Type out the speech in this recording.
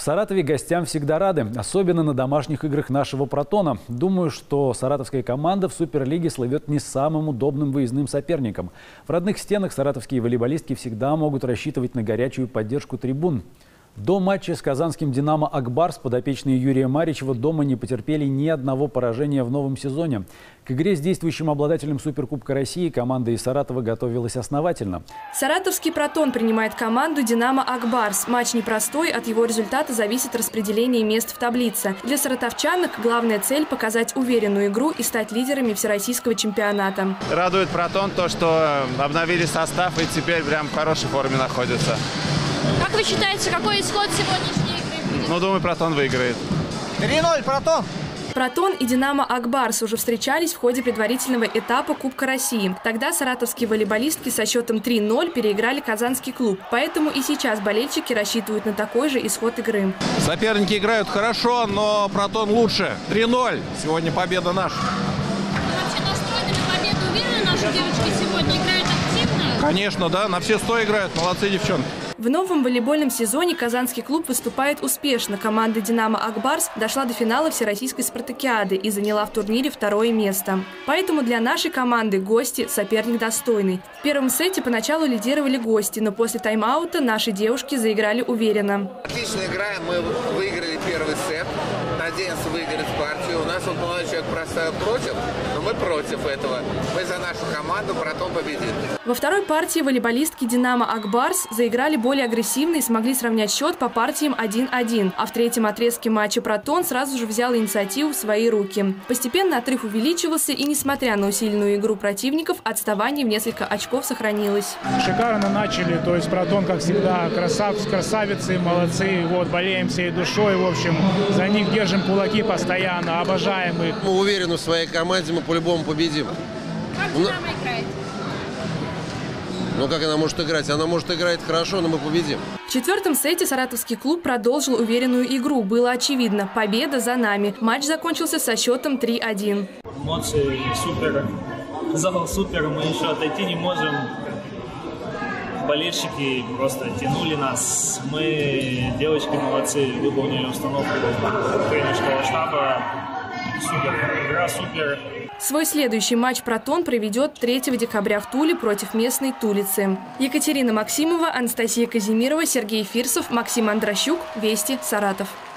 Саратове гостям всегда рады, особенно на домашних играх нашего «Протона». Думаю, что саратовская команда в Суперлиге слывет не самым удобным выездным соперником. В родных стенах саратовские волейболистки всегда могут рассчитывать на горячую поддержку трибун. До матча с казанским «Динамо» «Акбарс» подопечные Юрия Маричева дома не потерпели ни одного поражения в новом сезоне. К игре с действующим обладателем Суперкубка России команда из Саратова готовилась основательно. Саратовский «Протон» принимает команду «Динамо» «Акбарс». Матч непростой, от его результата зависит распределение мест в таблице. Для саратовчанок главная цель – показать уверенную игру и стать лидерами всероссийского чемпионата. Радует «Протон» то, что обновили состав и теперь прям в хорошей форме находится. Как вы считаете, какой исход сегодняшней игры? Ну, думаю, «Протон» выиграет. 3-0, «Протон». «Протон» и «Динамо» «Акбарс» уже встречались в ходе предварительного этапа Кубка России. Тогда саратовские волейболистки со счетом 3-0 переиграли казанский клуб. Поэтому и сейчас болельщики рассчитывают на такой же исход игры. Соперники играют хорошо, но «Протон» лучше. 3-0. Сегодня победа наша. Вы вообще настроены на победу? Уверены, наши девочки сегодня играют активно? Конечно, да. На все 100 играют. Молодцы девчонки. В новом волейбольном сезоне казанский клуб выступает успешно. Команда «Динамо» «Акбарс» дошла до финала Всероссийской спартакиады и заняла в турнире 2-е место. Поэтому для нашей команды гости – соперник достойный. В первом сете поначалу лидировали гости, но после тайм-аута наши девушки заиграли уверенно. Отлично играем, мы выиграли первый сет. Надеемся выиграть партию. У нас вот молодой человек проставил против, но мы против этого. Мы за нашу команду, «Протон» победит. Во второй партии волейболистки «Динамо» «Акбарс» заиграли более агрессивно и смогли сравнять счет по партиям 1-1. А в третьем отрезке матча «Протон» сразу же взял инициативу в свои руки. Постепенно отрыв увеличивался, и несмотря на усиленную игру противников, отставание в несколько очков сохранилось. Шикарно начали, то есть «Протон», как всегда, красавицы, молодцы. Вот, болеем всей душой, в общем, за них держим кулаки постоянно, обожаем их. Мы уверены в своей команде, мы по-любому победим. Как «Динамо» играет? Ну как она может играть? Она может играть хорошо, но мы победим. В четвертом сете саратовский клуб продолжил уверенную игру. Было очевидно – победа за нами. Матч закончился со счетом 3-1. Эмоции супер. Зал супер. Мы еще отойти не можем. Болельщики просто тянули нас. Мы, девочки, молодцы, выполнили установку тренерского штаба. Супер. Игра супер. Свой следующий матч «Протон» проведет 3 декабря в Туле против местной Тулицы. Екатерина Максимова, Анастасия Казимирова, Сергей Фирсов, Максим Андрощук. Вести, Саратов.